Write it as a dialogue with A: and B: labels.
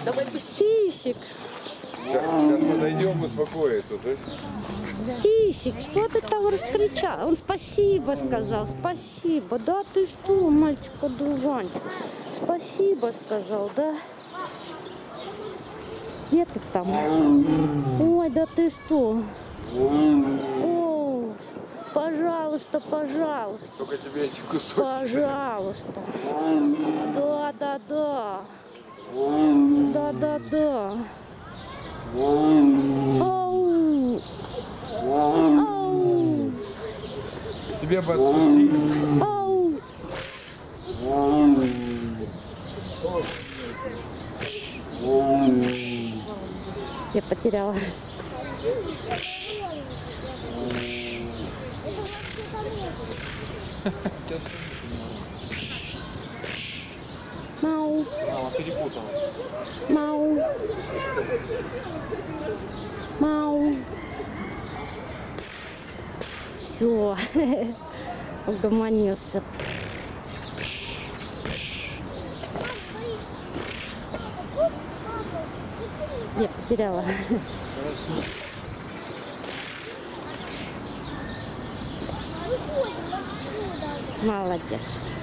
A: Давай быстрее.
B: Сейчас подойдем, успокоится, слышишь?
A: Тисик, что ты там раскричал? Он спасибо сказал, спасибо. Да ты что, мальчик-одуванчик? Спасибо сказал, да? Где ты там? Ой, да ты что? О, пожалуйста, пожалуйста.
B: Только тебе эти кусочки.
A: Пожалуйста. Да, да, да. Да, да, да. Ау. Ау.
B: Тебе бы отпустили.
A: Ау. Я потеряла. Мау.
C: Мама перепутала.
A: Мау. Мау. Все. Угомонился. Я потеряла. Молодец.